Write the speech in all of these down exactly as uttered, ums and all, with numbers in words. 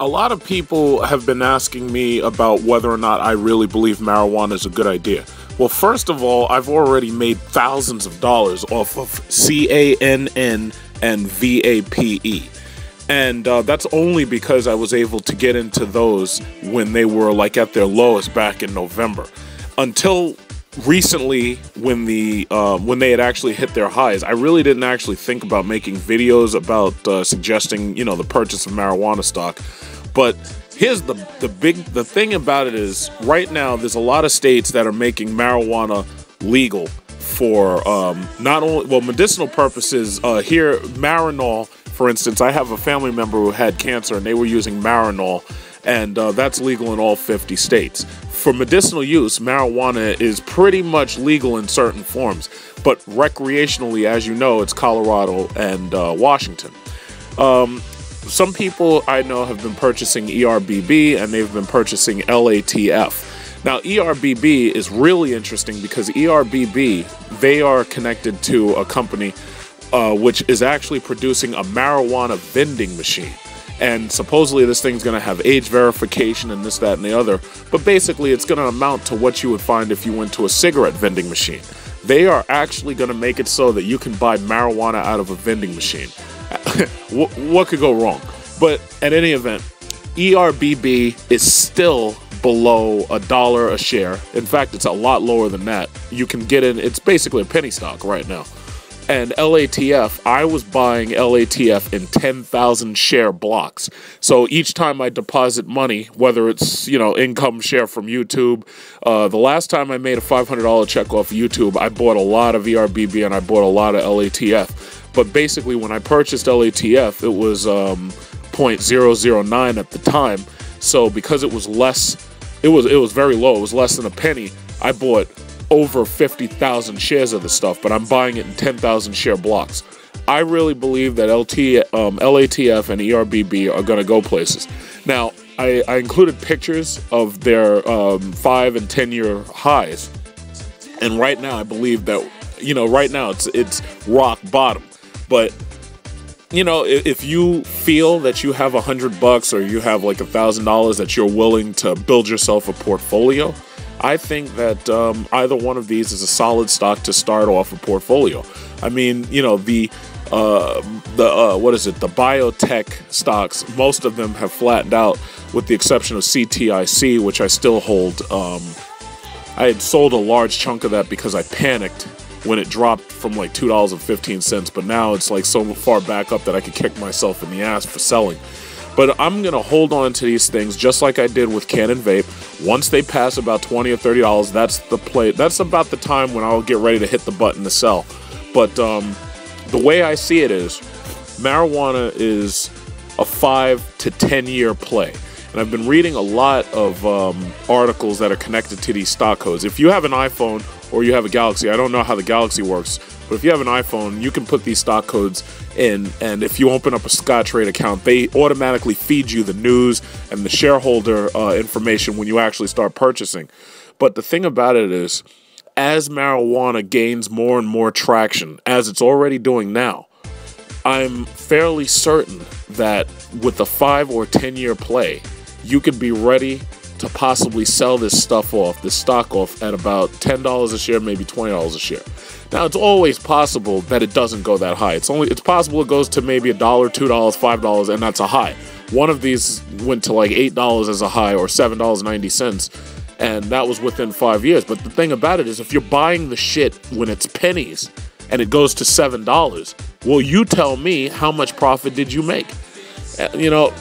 a lot of people have been asking me about whether or not I really believe marijuana is a good idea. Well, first of all, I've already made thousands of dollars off of C A N N and V A P E. And uh, that's only because I was able to get into those when they were like at their lowest back in November. Until recently, when the uh, when they had actually hit their highs, I really didn't actually think about making videos about uh, suggesting, you know, the purchase of marijuana stock. But here's the the big the thing about it is, right now there's a lot of states that are making marijuana legal for um, not only well medicinal purposes. Uh, here, Marinol, for instance, I have a family member who had cancer and they were using Marinol, and uh, that's legal in all fifty states. For medicinal use, marijuana is pretty much legal in certain forms, but recreationally, as you know, it's Colorado and uh, Washington. Um, some people I know have been purchasing E R B B and they've been purchasing L A T F. Now, E R B B is really interesting because E R B B, they are connected to a company uh, which is actually producing a marijuana vending machine. And supposedly this thing's going to have age verification and this, that, and the other. But basically it's going to amount to what you would find if you went to a cigarette vending machine. They are actually going to make it so that you can buy marijuana out of a vending machine. what, what could go wrong? But at any event, E R B B is still below a dollar a share. In fact, it's a lot lower than that. You can get in, it's basically a penny stock right now. And L A T F, I was buying L A T F in ten thousand share blocks. So each time I deposit money, whether it's, you know, income share from YouTube, uh, the last time I made a five hundred dollar check off YouTube, I bought a lot of E R B B and I bought a lot of L A T F. But basically when I purchased L A T F, it was um, zero point zero zero nine at the time. So because it was less, it was, it was very low, it was less than a penny, I bought over fifty thousand shares of the stuff, but I'm buying it in ten thousand share blocks. I really believe that L T, um, L A T F and E R B B are going to go places. Now, I, I included pictures of their um, five and ten year highs, and right now I believe that, you know, right now it's it's rock bottom. But you know, if, if you feel that you have a hundred bucks or you have like a thousand dollars that you're willing to build yourself a portfolio, I think that um, either one of these is a solid stock to start off a portfolio. I mean, you know, the uh, the uh, what is it? The biotech stocks, most of them have flattened out, with the exception of C T I C, which I still hold. Um, I had sold a large chunk of that because I panicked when it dropped from like two dollars and fifteen cents, but now it's like so far back up that I could kick myself in the ass for selling. But I'm going to hold on to these things just like I did with Canon Vape. Once they pass about twenty or thirty dollars, that's the play. That's about the time when I'll get ready to hit the button to sell. But um, the way I see it is, marijuana is a five to ten year play. And I've been reading a lot of um, articles that are connected to these stock codes. If you have an iPhone or you have a Galaxy, I don't know how the Galaxy works, but if you have an iPhone, you can put these stock codes in, and if you open up a Scottrade account, they automatically feed you the news and the shareholder uh, information when you actually start purchasing. But the thing about it is, as marijuana gains more and more traction, as it's already doing now, I'm fairly certain that with a five or ten year play, you could be ready to possibly sell this stuff off, this stock off, at about ten dollars a share, maybe twenty dollars a share. Now, it's always possible that it doesn't go that high. It's only it's possible it goes to maybe a dollar, two dollars, five dollars, and that's a high. One of these went to like eight dollars as a high, or seven dollars and ninety cents, and that was within five years. But the thing about it is, if you're buying the shit when it's pennies and it goes to seven dollars, well, you tell me, how much profit did you make? You know,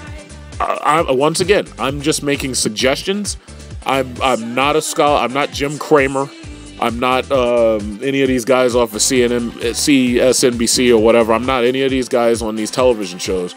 I, I, once again, I'm just making suggestions. I'm I'm not a scholar. I'm not Jim Cramer. I'm not um, any of these guys off of C N N, C S N B C or whatever. I'm not any of these guys on these television shows.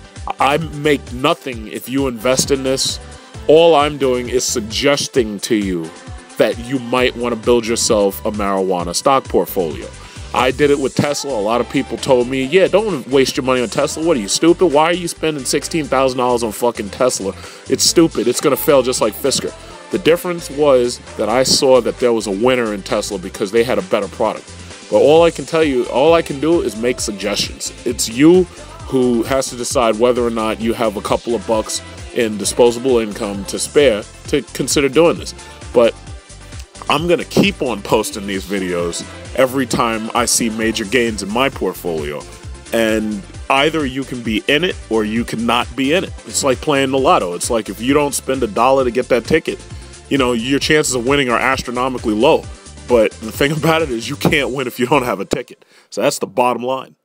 I make nothing if you invest in this. All I'm doing is suggesting to you that you might want to build yourself a marijuana stock portfolio. I did it with Tesla. A lot of people told me, yeah, don't waste your money on Tesla. What are you, stupid? Why are you spending sixteen thousand dollars on fucking Tesla? It's stupid. It's going to fail just like Fisker. The difference was that I saw that there was a winner in Tesla because they had a better product. But all I can tell you, all I can do is make suggestions. It's you who has to decide whether or not you have a couple of bucks in disposable income to spare to consider doing this. But I'm going to keep on posting these videos every time I see major gains in my portfolio. And either you can be in it or you cannot be in it. It's like playing the lotto. It's like if you don't spend a dollar to get that ticket, you know, your chances of winning are astronomically low. But the thing about it is you can't win if you don't have a ticket. So that's the bottom line.